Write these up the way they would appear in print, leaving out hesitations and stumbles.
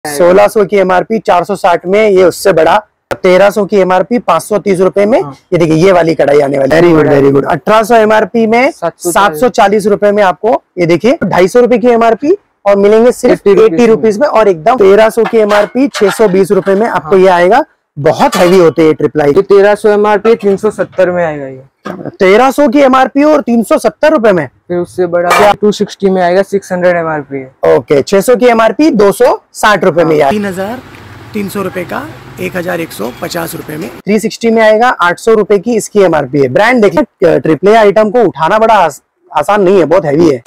1600 की एमआरपी 460 में, ये उससे बड़ा 1300 की एमआरपी 530 रुपए में। ये देखिए ये वाली कढ़ाई आने वाली, very good very good. 1800 MRP में 740 रुपए में आपको ये देखिए 250 रुपए की एमआरपी और मिलेंगे सिर्फ 80 रुपीज में। और एकदम 1300 की एमआरपी 620 रुपए में आपको ये आएगा। बहुत हैवी होते हैं ट्रिपल आई। 1300 एमआरपी 370 में आएगा ये। 1300 की एमआरपी और 370 रुपए में। फिर उससे बड़ा 260 में आएगा, 600 एमआरपी है। ओके 600 की एमआरपी 260 रुपए में। 3300 रुपए का 1150 रुपए में। 360 में आएगा, 800 रुपए की इसकी एमआरपी है। ब्रांड देखिए, ट्रिपल ए आइटम को उठाना बड़ा आसान नहीं है, बहुत हैवी है।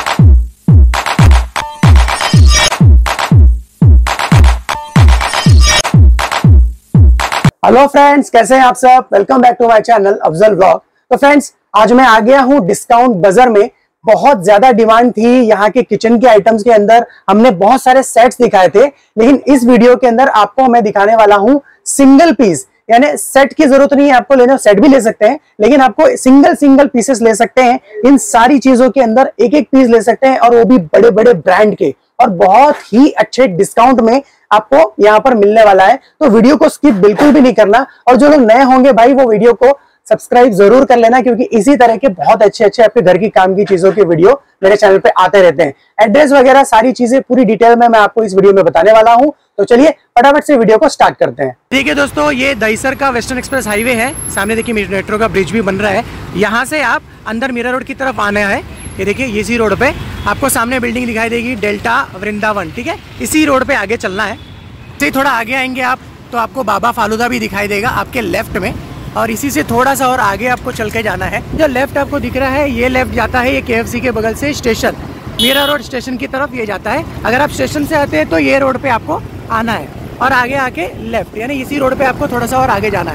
हेलो फ्रेंड्स, कैसे हैं आप सब? Welcome back to my channel Afzal vlog. तो फ्रेंड्स, आज मैं आ गया हूं डिस्काउंट बाजार में। बहुत ज्यादा डिमांड थी यहाँ के किचन के आइटम्स के अंदर। हमने बहुत सारे सेट्स दिखाए थे, लेकिन इस वीडियो के अंदर आपको मैं दिखाने वाला हूं सिंगल पीस। यानी सेट की जरूरत नहीं है आपको लेने, सेट भी ले सकते हैं, लेकिन आपको सिंगल पीसेस ले सकते हैं। इन सारी चीजों के अंदर एक एक पीस ले सकते हैं, और वो भी बड़े बड़े ब्रांड के, और बहुत ही अच्छे डिस्काउंट में आपको यहाँ पर मिलने वाला है। तो वीडियो को स्किप बिल्कुल भी नहीं करना, और जो लोग नए होंगे भाई वो वीडियो को सब्सक्राइब जरूर कर लेना, क्योंकि इसी तरह के बहुत अच्छे आपके घर की काम की चीजों के वीडियो मेरे चैनल पे आते रहते हैं। एड्रेस वगैरह सारी चीजें पूरी डिटेल में मैं आपको इस वीडियो में बताने वाला हूं। तो चलिए फटाफट से वीडियो को स्टार्ट करते हैं। देखिए दोस्तों, ये दहीसर का वेस्टर्न एक्सप्रेस हाईवे है। सामने देखिए मेट्रो का ब्रिज भी बन रहा है। यहाँ से आप अंदर मीरा रोड की तरफ आना है। ये देखिए इसी रोड पे आपको सामने बिल्डिंग दिखाई देगी, डेल्टा वृंदावन। ठीक है, इसी रोड पे आगे चलना है। थोड़ा आगे आएंगे आप तो आपको बाबा फालूदा भी दिखाई देगा आपके लेफ्ट में, और इसी से थोड़ा सा और आगे आपको चल के जाना है। जो लेफ्ट आपको दिख रहा है, ये लेफ्ट जाता है, ये KFC के बगल से स्टेशन, मीरा रोड स्टेशन की तरफ ये जाता है। अगर आप स्टेशन से आते हैं तो ये रोड पे आपको आना है, और आगे आके लेफ्ट, यानी इसी रोड पे आपको थोड़ा सा और आगे जाना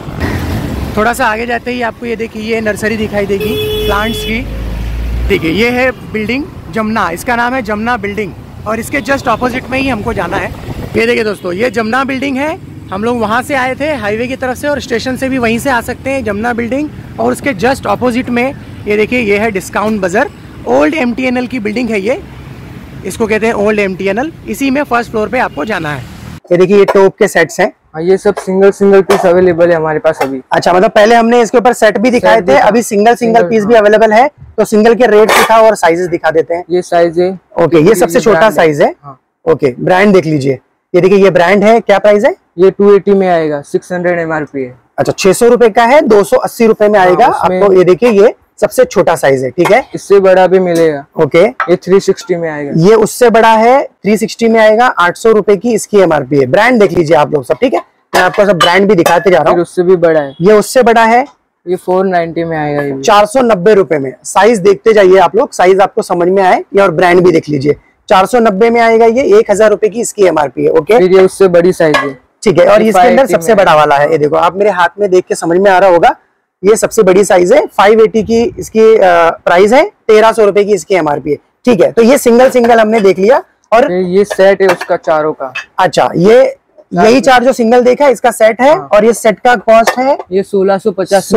है। थोड़ा सा आगे जाते ही आपको ये देखिए ये नर्सरी दिखाई देगी प्लांट्स की। देखिए ये है बिल्डिंग जमुना, इसका नाम है जमुना बिल्डिंग, और इसके जस्ट ऑपोजिट में ही हमको जाना है। ये देखिए दोस्तों, ये जमुना बिल्डिंग है। हम लोग वहाँ से आए थे हाईवे की तरफ से, और स्टेशन से भी वहीं से आ सकते हैं, जमुना बिल्डिंग। और उसके जस्ट ऑपोजिट में ये देखिए ये है डिस्काउंट बाजार। ओल्ड MTNL की बिल्डिंग है ये, इसको कहते हैं ओल्ड MTNL। इसी में फर्स्ट फ्लोर पे आपको जाना है। ये देखिए ये टॉप के सेट्स हैं। ये सब सिंगल पीस अवेलेबल है हमारे पास अभी। अच्छा, मतलब पहले हमने इसके ऊपर सेट भी दिखाए थे, अभी सिंगल पीस भी अवेलेबल है। तो सिंगल के रेट दिखा और साइजेस दिखा देते हैं। ये साइज है, ओके, ये सबसे छोटा साइज है। ओके, ब्रांड देख लीजिए। ये देखिए ये ब्रांड है, क्या प्राइस है? ये 280 में आएगा, 600 एमआरपी है। अच्छा, 600 रुपए का है, 280 रुपए में आएगा आपको। ये देखिए ये सबसे छोटा साइज है, ठीक है। इससे बड़ा भी मिलेगा। ओके, ये 360 में आएगा। ये उससे बड़ा है, 360 में आएगा। 800 रुपए की इसकी एमआरपी है। ब्रांड देख लीजिए आप लोग सब, ठीक है। मैं आपको सब ब्रांड भी दिखाते जा रहा हूँ। उससे भी बड़ा है, ये उससे बड़ा है, ये 490 में आएगा। ये 490 रुपए में। साइज देखते जाइए आप लोग, साइज आपको समझ में आए। ये और ब्रांड भी देख लीजिए, 490 में आएगा ये। 1000 रुपए की इसकी एमआरपी है। ओके, फिर ये उससे बड़ी साइज है, ठीक है। और इसके अंदर सबसे बड़ा वाला है, ये देखो आप मेरे हाथ में देख के समझ में आ रहा होगा, ये सबसे बड़ी साइज है। 580 की इसकी प्राइस है, 1300 रुपए की इसकी एमआरपी है, ठीक है। तो ये सिंगल हमने देख लिया। और ये सेट है उसका चारों का। अच्छा, ये यही चार जो सिंगल देखा इसका सेट है। और ये सेट का कॉस्ट है ये 1650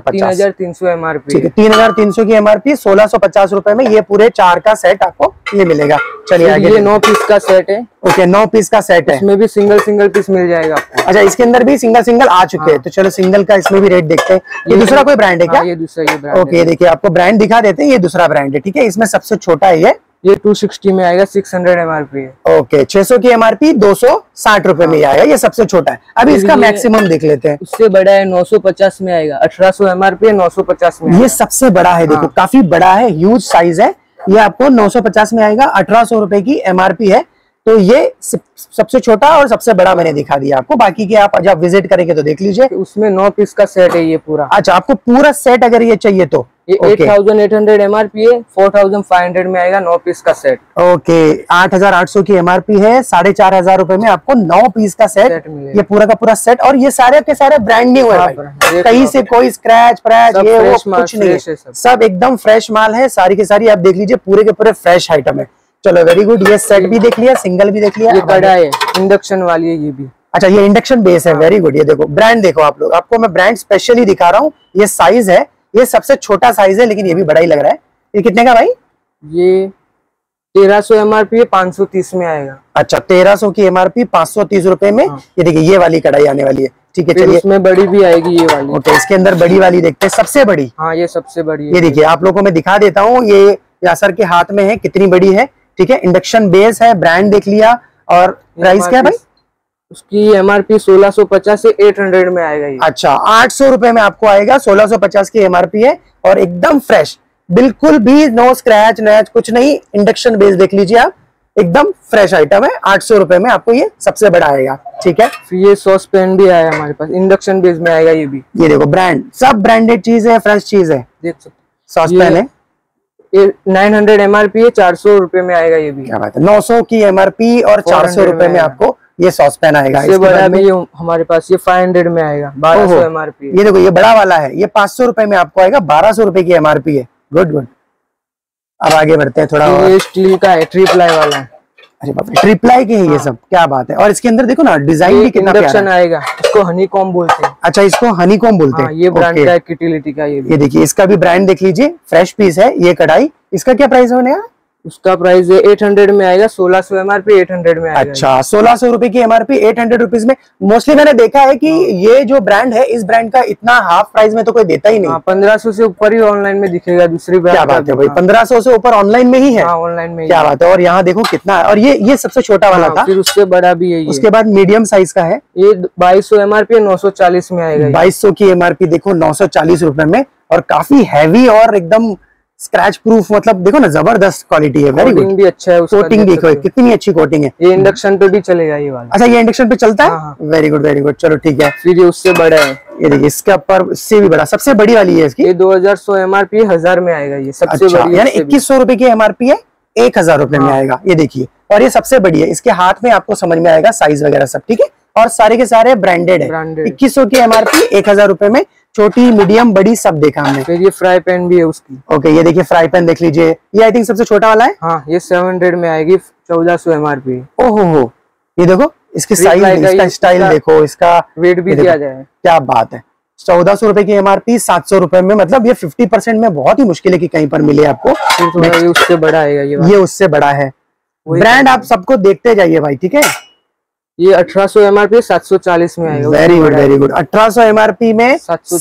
3300 एमआरपी। ठीक है, 3300 की एमआरपी, 1650 रुपए में ये पूरे चार का सेट आपको ये मिलेगा। चलिए आगे। ये 9 पीस का सेट है। ओके, 9 पीस का सेट है। इसमें भी सिंगल पीस मिल जाएगा आपको। अच्छा, इसके अंदर भी सिंगल आ चुके हैं। तो चलो सिंगल का इसमें भी रेट देखते हैं। ये दूसरा कोई ब्रांड है क्या? ये दूसरा, ये ब्रांड। ओके, देखिए आपको ब्रांड दिखा देते हैं। ये दूसरा ब्रांड है, ठीक है। इसमें सबसे छोटा है ये 260 में आएगा, 600 एमआरपी है। ओके, 600 की एमआरपी 260 रुपए में आएगा। ये सबसे छोटा है। अभी इसका मैक्सिमम देख लेते हैं। उससे बड़ा है, 950 में आएगा, 1800 एमआरपी है, 950 में। ये सबसे बड़ा है, देखो काफी बड़ा है, ह्यूज साइज है। ये आपको 950 में आएगा, 1800 रुपए की एमआरपी है। तो ये सबसे छोटा और सबसे बड़ा मैंने दिखा दिया आपको। बाकी के आप जब विजिट करेंगे तो देख लीजिए। उसमें 9 पीस का सेट है ये पूरा। अच्छा, आपको पूरा सेट अगर ये चाहिए तो ये 8800 एमआरपी है, 4500 में आएगा 9 पीस का सेट। ओके, 8800 की एमआरपी है, 4500 रुपए में आपको 9 पीस का सेट ये पूरा का पूरा सेट। और ये सारे के सारे ब्रांड न्यू है, कहीं से कोई स्क्रैच ये वो कुछ नहीं है, सब एकदम फ्रेश माल है। सारी की सारी आप देख लीजिए, पूरे के पूरे फ्रेश आइटम है। चलो वेरी गुड, ये सेट भी देख लिया, सिंगल भी देख लिया। ये बड़ा है, इंडक्शन वाली है ये भी। अच्छा, ये इंडक्शन बेस है, वेरी गुड। ये देखो ब्रांड देखो आप लोग, आपको मैं ब्रांड स्पेशली दिखा रहा हूँ। ये साइज है, ये सबसे छोटा साइज है, लेकिन ये भी बड़ा ही लग रहा है। ये कितने का भाई? ये 1300 MRP है, 530 में आएगा। अच्छा, 1300 की MRP 530 रुपए में। हाँ। ये देखिए ये वाली कढ़ाई आने वाली है। ठीक है, फिर चलिए इसमें बड़ी भी आएगी ये वाली। ओके, इसके अंदर बड़ी वाली देखते हैं, सबसे बड़ी। हाँ, ये सबसे बड़ी है। ये देखिए आप लोगों को मैं दिखा देता हूँ, ये यासर के हाथ में है, कितनी बड़ी है। ठीक है, इंडक्शन बेस है, ब्रांड देख लिया। और प्राइस क्या है भाई? उसकी MRP 1650 से 800 में आएगा ये। अच्छा, 800 रुपए में आपको आएगा। 1650 की MRP है और एकदम फ्रेश, बिल्कुल भी नो स्क्रैच नैच कुछ नहीं। इंडक्शन बेस देख लीजिए आप, एकदम फ्रेश आइटम है। 800 रुपए में आपको ये सबसे बड़ा आएगा। ठीक है, फिर ये सॉस पैन भी आया हमारे पास, इंडक्शन बेस में आएगा ये भी। ये देखो ब्रांड, सब ब्रांडेड चीज है, फ्रेश चीज है। देख सकते सॉस पैन है, ये 900 MRP है, 400 रुपए में आएगा ये भी। क्या बात है। 900 की MRP और 400 रुपए में आपको ये सॉस पैन आएगा। इससे बड़ा भी हमारे पास ये 500 में आएगा, 1200 MRP। ये देखो ये बड़ा वाला है, ये 500 रुपए में आपको आएगा, 1200 रुपए की MRP है। Good good. अब आगे बढ़ते हैं थोड़ा। ये स्टील का है, 3 प्लाई वाला है। अरे बाप रे, ट्रिप्लाई के है ये सब, क्या बात है। और इसके अंदर देखो ना डिजाइन भी कितना प्यारा इंडक्शन है। आएगा, इसको हनीकॉम बोलते हैं। अच्छा, इसको हनीकॉम बोलते हैं। ये ब्रांड ओके। का है, किटिलिटी का। ये देखिए इसका भी ब्रांड देख लीजिए, फ्रेश पीस है ये कढ़ाई। इसका क्या प्राइस होने है? उसका प्राइस 800 में आएगा, 1600 MRP 800 में आएगा। अच्छा, 1600 रुपए की MRP 800 रुपीज में। मोस्टली मैंने देखा है कि ये जो ब्रांड है, इस ब्रांड का इतना हाफ प्राइस में तो कोई देता ही नहीं। 1500 से ऊपर ही ऑनलाइन में दिखेगा दूसरी ब्रांड। क्या बात है भाई, 1500 से ऊपर ऑनलाइन में ही है? ऑनलाइन में। क्या बात है। और यहाँ देखो कितना है। और ये सबसे छोटा वाला था, फिर उससे बड़ा भी है। उसके बाद मीडियम साइज का है, ये 2200 MRP 940 में आएगा। 2200 की MRP देखो, 940 रुपए में। और काफी हैवी और एकदम स्क्रैच प्रूफ, मतलब देखो ना जबरदस्त क्वालिटी है। Very good. भी अच्छा है उसका। कोटिंग देखो कितनी अच्छी कोटिंग है। ये इंडक्शन पे भी चलेगा ये वाला। अच्छा, ये इंडक्शन पे चलता है। हाँ। वेरी गुड वेरी गुड, चलो ठीक है। फिर ये उससे बड़ा है, ये देखिए इसके ऊपर इससे भी बड़ा, सबसे बड़ी वाली है इसकी। ये 2100 MRP 1000 में आएगा। ये सबसे अच्छा, बड़ी, यानी 2100 रुपए की MRP है, 1000 रुपए में आएगा। ये देखिए, और ये सबसे बड़ी है। इसके हाथ में आपको समझ में आएगा साइज वगैरह सब। ठीक है, और सारे के सारे ब्रांडेड है। 2100 की MRP 1000 रुपए में, छोटी मीडियम बड़ी सब देखा हमने। फिर ये फ्राई पैन भी है उसकी। ओके, ये देखिए फ्राई पैन देख लीजिए, ये आई थिंक सबसे छोटा वाला है। हाँ, ये 700 में आएगी, 1400 MRP। ओहो हो, ये देखो इसकी साइज, इसका स्टाइल देखो, इसका वेट भी दिया जाए। क्या बात है। 1400 रुपए की MRP 700 रुपए में, मतलब ये 50% में बहुत ही मुश्किल है कि कहीं पर मिले आपको। ये उससे बड़ा है, ये उससे बड़ा है। ब्रांड आप सबको देखते जाइए भाई। ठीक है, ये 1800 MRP 740 में आएगा। Very good very good. 1800 MRP में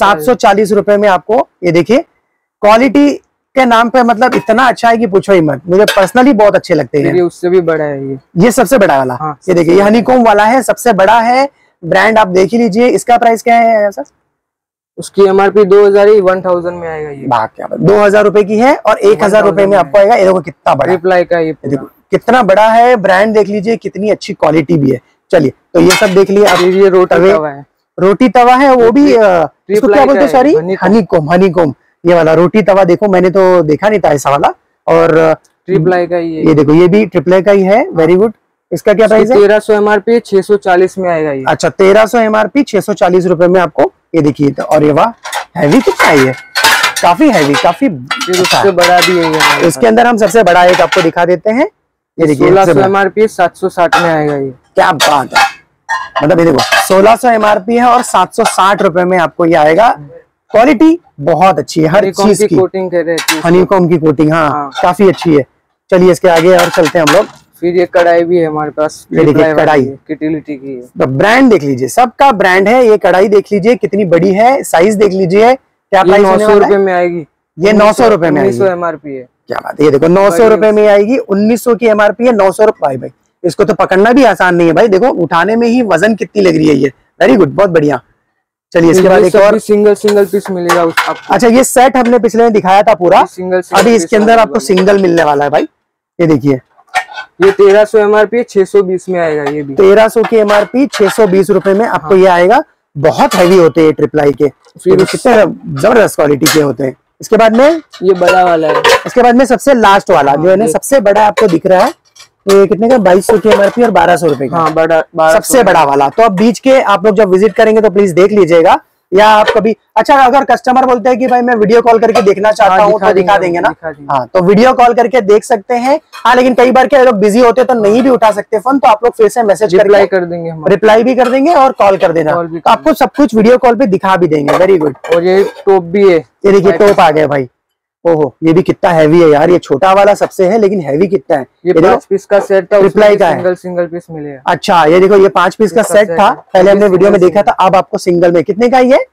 740 रुपए में आपको ये देखिए, क्वालिटी के नाम पे मतलब इतना अच्छा है कि पूछो ही मत। मुझे पर्सनली बहुत अच्छे लगते हैं। ये उससे भी बड़ा है। ये सबसे बड़ा वाला। हाँ, ये देखिए ये हनीकॉम वाला है, सबसे बड़ा है। ब्रांड आप देख ही लीजिए। इसका प्राइस क्या है सर? उसकी MRP 1000 में आएगा। ये क्या 2000 रुपए की है और 1000 रुपए में आपको आएगा। ये देखो कितना बड़ा, रिप्लाई का ये देखो कितना बड़ा है। ब्रांड देख लीजिए, कितनी अच्छी क्वालिटी भी है। चलिए, तो ये सब देख लिया। ये रोटी तवा है, रोटी तवा है, वो भी इसको क्या बोलते हैं? Sorry, honeycomb. हनीकॉम ये वाला रोटी तवा देखो, मैंने तो देखा नहीं था ऐसा वाला। और ट्रिप्लाई का ये देखो, ये भी ट्रिप्लाई का ही है। Very good. इसका क्या प्राइस है? 1300 MRP 640 में आएगा ये। अच्छा, 1300 MRP 640 रुपए में आपको ये देखिए। और ये वाह, हैवी कितना है ये, काफी हैवी, काफी। उससे बड़ा भी है। इसके अंदर हम सबसे बड़ा एक आपको दिखा देते हैं। ये देखिए 1600 MRP 760 में आएगा ये। क्या बात है। मतलब ये देखो 1600 MRP है और 760 रुपए में आपको ये आएगा। क्वालिटी बहुत अच्छी है, हर चीज की कोटिंग कर रहे हैं। हनीकॉम की कोटिंग। हाँ, काफी अच्छी है। चलिए इसके आगे और चलते हैं हम लोग। फिर ये कढ़ाई भी है हमारे पास। ये देखिए कढ़ाई, किटिलिटी की है। तो ब्रांड देख लीजिए, सबका ब्रांड है। ये कढ़ाई देख लीजिए कितनी बड़ी है, साइज देख लीजिए। क्या प्राइस 900 रुपए में आएगी। ये 900 रुपए में आएगी। 1900 MRP है। क्या बात है। ये देखो 900 रुपए में आएगी, 1900 की MRP है। 900 रुपए। भाई इसको तो पकड़ना भी आसान नहीं है भाई। देखो उठाने में ही वजन कितनी लग रही है ये। वेरी गुड, बहुत बढ़िया। चलिए इसके बाद एक और सिंगल पीस मिलेगा आपको। अच्छा, ये सेट हमने पिछले में दिखाया था पूरा। अभी इसके अंदर आपको सिंगल मिलने वाला है भाई। ये देखिए, ये 1300 MRP 620 में आएगा। ये भी 1300 की MRP 620 रुपए में आपको ये आएगा। बहुत हैवी होते हैं ट्रिप्लाई के, फिर कितने जबरदस्त क्वालिटी के होते हैं। इसके बाद में ये बड़ा वाला है। इसके बाद में सबसे लास्ट वाला जो है ना, सबसे बड़ा आपको दिख रहा है। ये कितने का? 2200 की MRP और 1200 रुपए का। हाँ, बड़ा सबसे बड़ा वाला। तो अब बीच के आप लोग जब विजिट करेंगे तो प्लीज देख लीजिएगा। या आप कभी, अच्छा अगर कस्टमर बोलते हैं कि भाई मैं वीडियो कॉल करके देखना चाहता हूँ तो दिखा देंगे ना। हाँ, तो वीडियो कॉल करके देख सकते हैं। हाँ, लेकिन कई बार क्या लोग बिजी होते हैं तो नहीं भी उठा सकते फोन, तो आप लोग फिर से मैसेज रिप्लाई कर देंगे, रिप्लाई भी कर देंगे और कॉल कर देना। तो आपको सब कुछ वीडियो कॉल पे दिखा भी देंगे। Very good. और ये टॉप भी है। ये देखिए टॉप आ गए भाई। ओहो, ये भी कितना हैवी है यार, ये छोटा वाला सबसे है लेकिन हैवी कितना है। ये 5 पीस का सेट था, रिप्लाई का सिंगल सिंगल पीस मिलेगा। अच्छा, ये देखो ये 5 पीस का सेट था, पहले हमने वीडियो में देखा था, अब आपको सिंगल में कितने का ये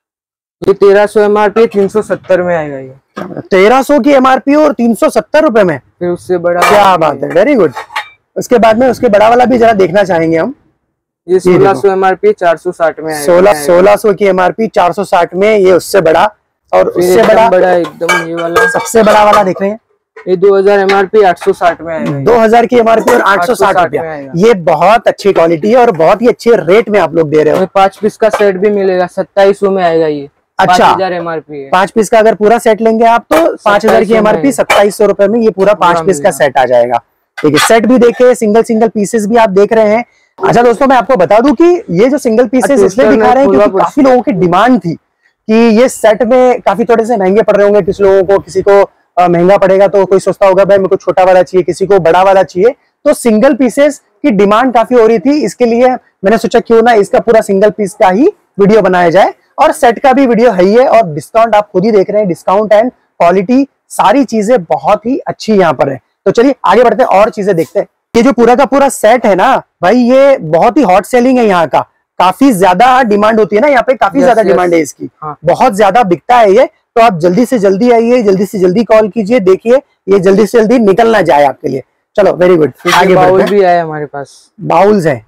1300 MRP 370 में आएगा। ये 1300 की MRP और 370 रुपए में। फिर उससे बड़ा, क्या बात है, वेरी गुड। उसके बाद में उसके बड़ा वाला भी जरा देखना चाहेंगे हम। ये 1600 MRP 460 में आएगा। 1600 की MRP 460 में, ये उससे बड़ा। और उससे बड़ा एकदम ये वाला सबसे बड़ा वाला देख रहे हैं, ये 2000 MRP 860 में आएगा। 2000 की MRP और 860 रुपया। ये बहुत अच्छी क्वालिटी है और बहुत ही अच्छे रेट में आप लोग दे रहे हो। 5 पीस का सेट भी मिलेगा, 2700 में आएगा। ये अच्छा, 5000 MRP है। 5 पीस का अगर पूरा सेट लेंगे आप तो 5000 की MRP 2700 रुपए में ये पूरा 5 पीस का सेट आ जाएगा। ठीक है, सेट भी देखे, सिंगल सिंगल पीसेस भी आप देख रहे हैं। अच्छा दोस्तों, मैं आपको बता दूं कि ये जो सिंगल पीसेस इसलिए दिखा रहे हैं क्योंकि काफी लोगों की डिमांड थी कि ये सेट में काफी थोड़े से महंगे पड़ रहे होंगे किसी लोगों को, किसी को महंगा पड़ेगा तो कोई सोचता होगा भाई मेरे को छोटा वाला चाहिए, किसी को बड़ा वाला चाहिए। तो सिंगल पीसेस की डिमांड काफी हो रही थी, इसके लिए मैंने सोचा क्यों ना इसका पूरा सिंगल पीस का ही वीडियो बनाया जाए। और सेट का भी वीडियो है ही है, और डिस्काउंट आप खुद ही देख रहे हैं, डिस्काउंट एंड क्वालिटी सारी चीजें बहुत ही अच्छी यहाँ पर है। तो चलिए आगे बढ़ते हैं और चीजें देखते हैं। ये जो पूरा का पूरा सेट है ना भाई, ये बहुत ही हॉट सेलिंग है यहाँ का, काफी ज्यादा डिमांड होती है ना यहाँ पे, काफी ज्यादा डिमांड है इसकी। बहुत ज्यादा बिकता है ये। तो आप जल्दी से जल्दी आइए, जल्दी से जल्दी कॉल कीजिए, देखिए ये जल्दी से जल्दी निकल ना जाए आपके लिए। चलो वेरी गुड, आगे बाउल भी आया हमारे पास। बाउल्स है,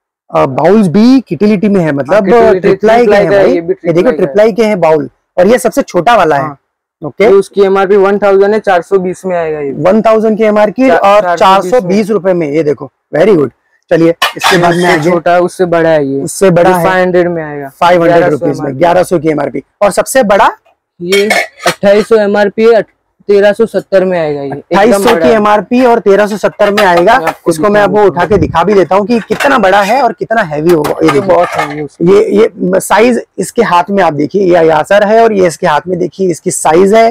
बाउल्स भी किटिलिटी में है, मतलब ट्रिप्लाई के हैं भाई। ये देखो ट्रिप्लाई के हैं बाउल, और ये सबसे छोटा वाला है। ओके, उसकी MRP 1000 है, 420 में आएगा। ये 1000 की MRP और 420 रुपए में। ये देखो वेरी गुड। चलिए इसके बाद में छोटा है, उससे बड़ा है। ये उससे बड़ा 500 में आएगा, 500 रुपीज में, 1100 की MRP। और सबसे बड़ा ये 2800 MRP 1370 में आएगा। ये 2800 की MRP और 1370 में आएगा। इसको मैं आपको उठा के दिखा भी देता हूँ कि कितना बड़ा है और कितना हैवी होगा। ये बहुत हैवी, ये साइज इसके हाथ में आप देखिए, ये यासर है और ये इसके हाथ में देखिए इसकी साइज है।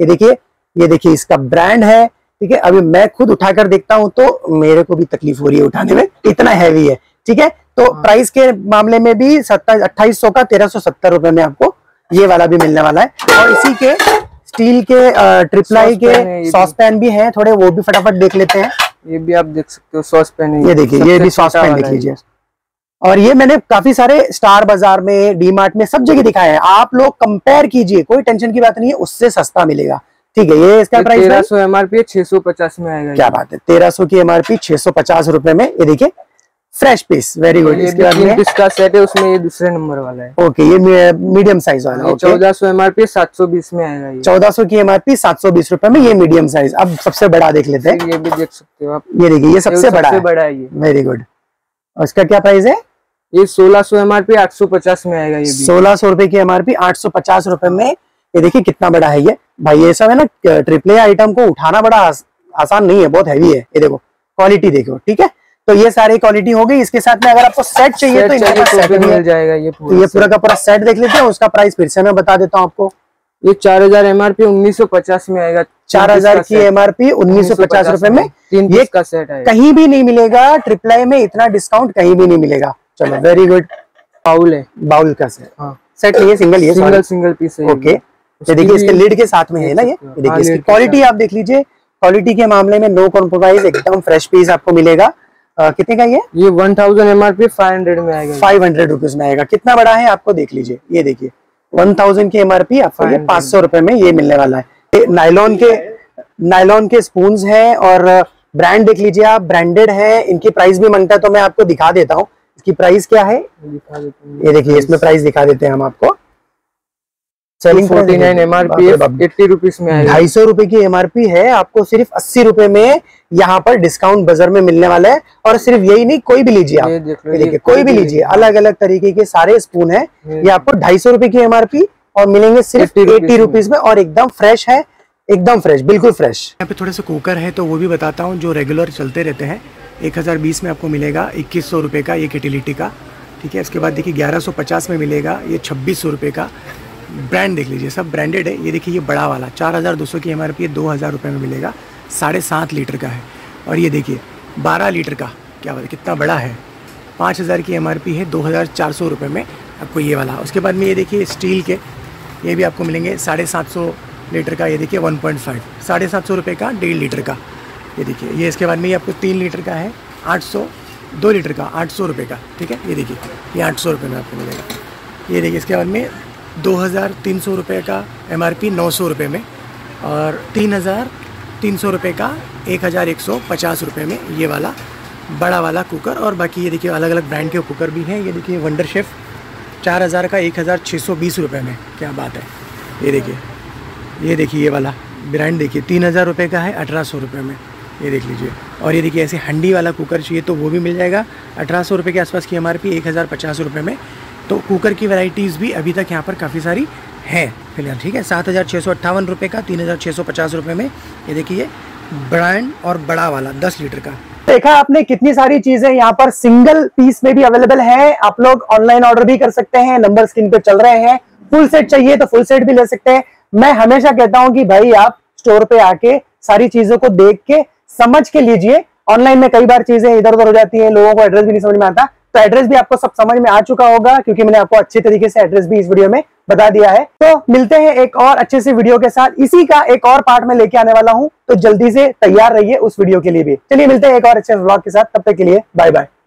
ये देखिए इसका ब्रांड है। ठीक है, अभी मैं खुद उठाकर देखता हूं तो मेरे को भी तकलीफ हो रही है उठाने में, इतना हैवी है। ठीक है, तो प्राइस के मामले में भी 2800 का 1370 रुपए में आपको ये वाला भी मिलने वाला है। और इसी के स्टील के ट्रिप्लाई के सॉस पैन भी हैं थोड़े, वो भी फटाफट देख लेते हैं। ये भी आप देख सकते हो सॉस पैन। ये देखिए, ये भी सॉस पैन देख लीजिए। और ये मैंने काफी सारे स्टार बाजार में, डी मार्ट में, सब जगह दिखाए हैं। आप लोग कंपेयर कीजिए, कोई टेंशन की बात नहीं है, उससे सस्ता मिलेगा। ठीक है, ये इसका प्राइस 1300 MRP 650 में आएगा। क्या बात है, 1300 की MRP 650 रुपए में। ये देखिए फ्रेश पीस, वेरी गुड। इसके बाद में इसका सेट है, उसमें ये दूसरे नंबर वाला है। ओके, ये मीडियम साइज वाला है। 1400 MRP 720 में आएगा। ये 1400 की MRP 720 रुपए में, ये मीडियम साइज। अब सबसे बड़ा देख लेते हैं। ये भी देख सकते हो आप, ये देखिए ये सबसे बड़ा है। ये वेरी गुड। और इसका क्या प्राइस है? ये 1600 MRP 850 में आएगा। ये 1600 रुपए की MRP 850 रुपए में। ये देखिए कितना बड़ा है ये भाई। ये सब है ना ट्रिपल ए आइटम को उठाना बड़ा आसान नहीं है, बहुत हैवी है। ये देखो क्वालिटी देखो। ठीक है, तो ये सारी क्वालिटी हो गई। इसके साथ में अगर आपको सेट चाहिए तो इनके पास सेट मिल जाएगा। ये पूरा का पूरा सेट देख लेते हैं। उसका प्राइस फिर से मैं बता देता हूँ आपको। ये 4000 MRP 1950 में आएगा। 4000 की MRP 1950 रुपए में। ये का सेट है, कहीं भी नहीं मिलेगा, ट्रिपल ए में इतना डिस्काउंट कहीं भी नहीं मिलेगा। चलो वेरी गुड। बाउल है, बाउल का सेट। हाँ, सेट नहीं है, सिंगल, ये सिंगल पीस है। ओके, ये देखिए इसके लीड के साथ में है ना। ये देखिए इसकी क्वालिटी आप देख लीजिए। क्वालिटी के मामले में नो कॉम्प्रोमाइज, एकदम फ्रेश पीस आपको मिलेगा। कितने का ये 1000 MRP 500 में आएगा। 500 रुपीज में आएगा। कितना बड़ा है आपको देख लीजिए। ये देखिए 1000 की MRP आपको ये 500 रुपए में ये मिलने वाला है। नायलॉन के स्पून्स हैं और ब्रांड देख लीजिए आप, ब्रांडेड है। इनकी प्राइस भी मांगता है तो मैं आपको दिखा देता हूँ इसकी प्राइस क्या है। ये देखिए इसमें प्राइस दिखा देते हैं हम आपको। सेलिंग 49 MRP 80 रुपीज में आएगा। 250 रुपए की MRP है, आपको सिर्फ 80 रुपए में यहाँ पर डिस्काउंट बाजार में मिलने वाला है। और सिर्फ यही नहीं, कोई भी लीजिए आप, देखिए कोई भी लीजिए, अलग अलग तरीके के सारे स्पून है। ये आपको 250 रुपए की MRP और मिलेंगे सिर्फ 80 रुपीज में। और एकदम फ्रेश है, एकदम फ्रेश, बिल्कुल फ्रेश। यहाँ पे थोड़े से कुकर है तो वो भी बताता हूँ, जो रेगुलर चलते रहते हैं। 1020 में आपको मिलेगा 2100 रुपए का ये केटिलिटी का। ठीक है, उसके बाद देखिए 1150 में मिलेगा ये 2600 रुपए का। ब्रांड देख लीजिए, सब ब्रांडेड है। ये देखिए ये बड़ा वाला 4200 की MRP 2000 रुपये में मिलेगा, 7.5 लीटर का है। और ये देखिए 12 लीटर का, क्या बात है, कितना बड़ा है। 5000 की MRP है, 2400 रुपये में आपको ये वाला। उसके बाद में ये देखिए स्टील के, ये भी आपको मिलेंगे 750 लीटर का, ये देखिए 1.5, 750 रुपये का 1.5 लीटर का। ये देखिए, ये इसके बाद में ये आपको 3 लीटर का है 800, 2 लीटर का 800 रुपये का, ठीक है। ये देखिए, ये 800 रुपये में आपको मिलेगा। ये देखिए, इसके बाद में 2300 रुपये का MRP 900 रुपये में, और 3300 रुपये का 1150 रुपये में ये वाला बड़ा वाला कुकर। और बाकी ये देखिए अलग अलग ब्रांड के कुकर भी हैं। ये देखिए वंडर शेफ़ 4000 का 1620 रुपये में, क्या बात है। ये देखिए ये वाला ब्रांड देखिए 3000 रुपये का है 1800 रुपये में, ये देख लीजिए। और ये देखिए ऐसे हंडी वाला कुकर चाहिए तो वो भी मिल जाएगा 1800 रुपये के आसपास की MRP 1050 रुपये में। तो कुकर की वैरायटीज़ भी अभी तक यहाँ पर काफ़ी सारी है फिलहाल, ठीक है। 7658 रुपये का 3650 रुपये में, ये देखिए ब्रांड और बड़ा वाला 10 लीटर का। देखा आपने कितनी सारी चीजें यहाँ पर सिंगल पीस में भी अवेलेबल है। आप लोग ऑनलाइन ऑर्डर भी कर सकते हैं, नंबर स्क्रीन पे चल रहे हैं। फुल सेट चाहिए तो फुल सेट भी ले सकते हैं। मैं हमेशा कहता हूं कि भाई आप स्टोर पे आके सारी चीजों को देख के समझ के लीजिए। ऑनलाइन में कई बार चीजें इधर उधर हो जाती हैं, लोगों को एड्रेस भी नहीं समझ में आता। तो एड्रेस भी आपको सब समझ में आ चुका होगा, क्योंकि मैंने आपको अच्छे तरीके से एड्रेस भी इस वीडियो में बता दिया है। तो मिलते हैं एक और अच्छे से वीडियो के साथ। इसी का एक और पार्ट में लेके आने वाला हूं, तो जल्दी से तैयार रहिए उस वीडियो के लिए भी। चलिए मिलते हैं एक और अच्छे व्लॉग के साथ, तब तक के लिए बाय बाय।